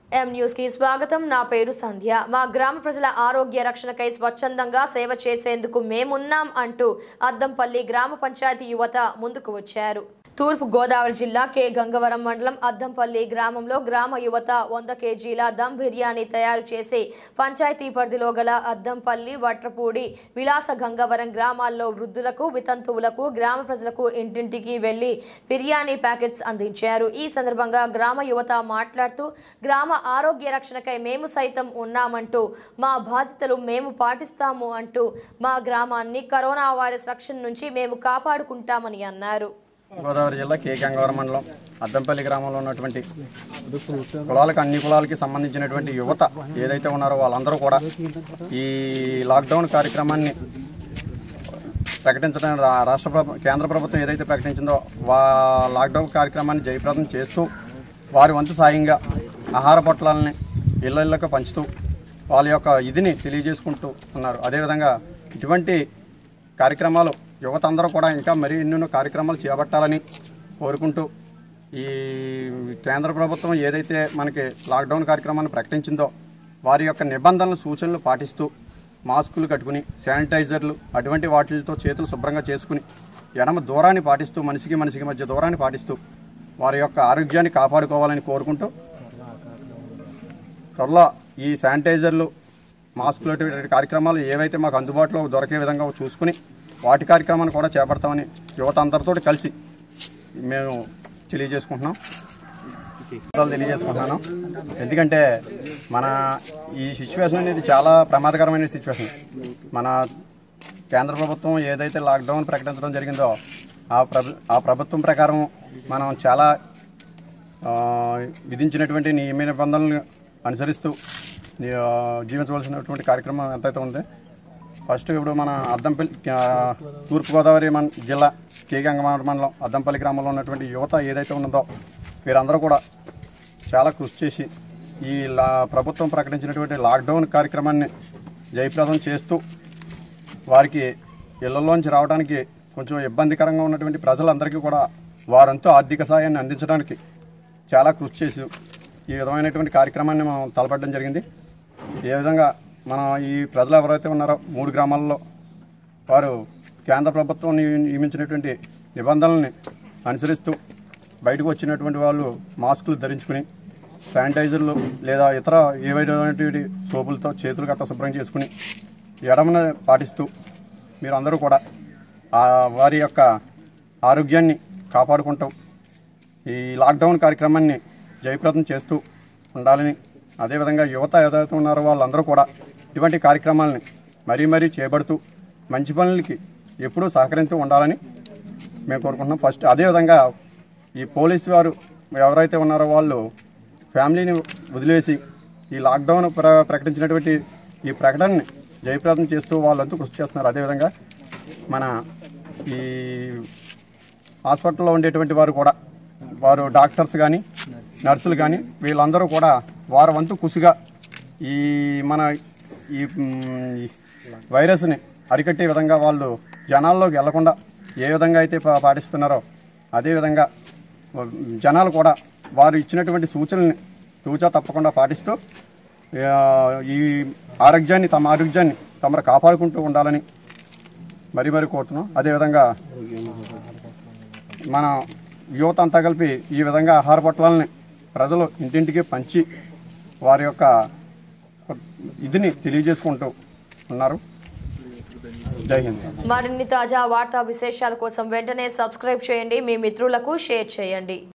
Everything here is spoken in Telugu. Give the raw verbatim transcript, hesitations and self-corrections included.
ఎం న్యూస్ కి స్వాగతం. నా పేరు సంధ్య. మా గ్రామ ప్రజల ఆరోగ్య రక్షణకై స్వచ్ఛందంగా సేవ చేసేందుకు మేమున్నాం అంటూ అద్దంపల్లి గ్రామ పంచాయతీ యువత ముందుకు వచ్చారు. తూర్పు గోదావరి జిల్లా కె గంగవరం మండలం అద్దంపల్లి గ్రామంలో గ్రామ యువత వంద కేజీల దమ్ బిర్యానీ తయారు చేసి పంచాయతీ పరిధిలో గల అద్దంపల్లి, వట్రపూడి, విలాస గంగవరం గ్రామాల్లో వృద్ధులకు, వితంతువులకు, గ్రామ ప్రజలకు ఇంటింటికి వెళ్లి బిర్యానీ ప్యాకెట్స్ అందించారు. ఈ సందర్భంగా గ్రామ యువత మాట్లాడుతూ గ్రామ ఆరోగ్య రక్షణకై మేము సైతం ఉన్నామంటూ, మా బాధ్యతలు మేము పాటిస్తాము అంటూ, మా గ్రామాన్ని కరోనా వైరస్ రక్షణ నుంచి మేము కాపాడుకుంటామని అన్నారు. గోదావరి జిల్లా కే గంగవరం మండలం అద్దంపల్లి గ్రామంలో ఉన్నటువంటి కులాలకు అన్ని కులాలకి సంబంధించినటువంటి యువత ఏదైతే ఉన్నారో వాళ్ళందరూ కూడా ఈ లాక్డౌన్ కార్యక్రమాన్ని ప్రకటించడానికి రాష్ట్ర ప్రభుత్వం కేంద్ర ప్రభుత్వం ఏదైతే ప్రకటించిందో వా లాక్డౌన్ కార్యక్రమాన్ని జయప్రదం చేస్తూ వారి వంతు సాయంగా ఆహార పొట్లాలని ఇళ్ళ ఇళ్ళకు పంచుతూ వాళ్ళ యొక్క ఇదిని తెలియజేసుకుంటూ ఉన్నారు. అదేవిధంగా ఇటువంటి కార్యక్రమాలు యువత అందరూ కూడా ఇంకా మరీ ఎన్నెన్నో కార్యక్రమాలు చేపట్టాలని కోరుకుంటూ ఈ కేంద్ర ప్రభుత్వం ఏదైతే మనకి లాక్డౌన్ కార్యక్రమాన్ని ప్రకటించిందో వారి యొక్క నిబంధనలు, సూచనలు పాటిస్తూ మాస్కులు కట్టుకుని, శానిటైజర్లు అటువంటి వాటితో చేతులు శుభ్రంగా చేసుకుని, ఎడమ దూరాన్ని పాటిస్తూ, మనిషికి మనిషికి మధ్య దూరాన్ని పాటిస్తూ వారి యొక్క ఆరోగ్యాన్ని కాపాడుకోవాలని కోరుకుంటూ త్వరలో ఈ శానిటైజర్లు, మాస్కులు అటువంటి కార్యక్రమాలు ఏవైతే మాకు అందుబాటులో దొరికే విధంగా చూసుకుని వాటి కార్యక్రమాన్ని కూడా చేపడతామని యువత అందరితో కలిసి మేము తెలియజేసుకుంటున్నాం తెలియజేసుకుంటున్నాను ఎందుకంటే మన ఈ సిచ్యువేషన్ అనేది చాలా ప్రమాదకరమైన సిచ్యువేషన్. మన కేంద్ర ప్రభుత్వం ఏదైతే లాక్డౌన్ ప్రకటించడం జరిగిందో ఆ ప్రభు ఆ ప్రభుత్వం ప్రకారం మనం చాలా విధించినటువంటి నియమ నిబంధనలను అనుసరిస్తూ జీవించవలసినటువంటి కార్యక్రమం ఎంతైతే ఉంది. ఫస్ట్ ఇప్పుడు మన అద్దంపల్లి తూర్పుగోదావరి మన జిల్లా కే గంగవరం మండలం అద్దంపల్లి గ్రామంలో ఉన్నటువంటి యువత ఏదైతే ఉన్నదో వీరందరూ కూడా చాలా కృషి చేసి ఈ లా ప్రభుత్వం ప్రకటించినటువంటి లాక్డౌన్ కార్యక్రమాన్ని జయప్రదం చేస్తూ వారికి ఇళ్లలోంచి రావడానికి కొంచెం ఇబ్బందికరంగా ఉన్నటువంటి ప్రజలందరికీ కూడా వారంతో ఆర్థిక సాయాన్ని అందించడానికి చాలా కృషి చేసి ఈ విధమైనటువంటి కార్యక్రమాన్ని మనం తలపడడం జరిగింది. ఏ విధంగా మన ఈ ప్రజలు ఎవరైతే ఉన్నారో మూడు గ్రామాల్లో వారు కేంద్ర ప్రభుత్వం నియమించినటువంటి నిబంధనల్ని అనుసరిస్తూ బయటకు వచ్చినటువంటి వాళ్ళు మాస్కులు ధరించుకుని, శానిటైజర్లు లేదా ఇతర ఏవైనటువంటి సోపులతో చేతులు గట్ట శుభ్రం చేసుకుని ఎడమను పాటిస్తూ మీరందరూ కూడా వారి యొక్క ఆరోగ్యాన్ని కాపాడుకుంటూ ఈ లాక్డౌన్ కార్యక్రమాన్ని జయప్రదం చేస్తూ ఉండాలని, అదేవిధంగా యువత ఏదైతే ఉన్నారో వాళ్ళందరూ కూడా ఇటువంటి కార్యక్రమాలని మరీ మరీ చేపడుతూ మంచి పనులకి ఎప్పుడూ సహకరిస్తూ ఉండాలని మేము కోరుకుంటున్నాం. ఫస్ట్ అదేవిధంగా ఈ పోలీసు వారు ఎవరైతే ఉన్నారో వాళ్ళు ఫ్యామిలీని వదిలేసి ఈ లాక్డౌన్ ప్ర ప్రకటించినటువంటి ఈ ప్రకటనని జయప్రదం చేస్తూ వాళ్ళంతా కృషి చేస్తున్నారు. అదేవిధంగా మన ఈ హాస్పిటల్లో ఉండేటువంటి వారు కూడా వారు డాక్టర్స్ కానీ నర్సులు కానీ వీళ్ళందరూ కూడా వారి వంతు కృషిగా ఈ మన ఈ వైరస్ని అరికట్టే విధంగా వాళ్ళు జనాల్లోకి వెళ్లకుండా ఏ విధంగా అయితే పాటిస్తున్నారో అదేవిధంగా జనాలు కూడా వారు ఇచ్చినటువంటి సూచనల్ని తూచా తప్పకుండా పాటిస్తూ ఈ ఆరోగ్యాన్ని తమ ఆరోగ్యాన్ని తమరు కాపాడుకుంటూ ఉండాలని మరీ మరీ కోరుతున్నాం. అదేవిధంగా మన యువత అంతా కలిపి ఈ విధంగా ఆహార పొట్లాలని ప్రజలు ఇంటింటికి పంచి వారి యొక్క ఇదిని తెలియజేసుకుంటూ ఉన్నారు. జై హింద్. మరిన్ని తాజా వార్తా విశేషాల కోసం వెంటనే సబ్స్క్రైబ్ చేయండి, మీ మిత్రులకు షేర్ చేయండి.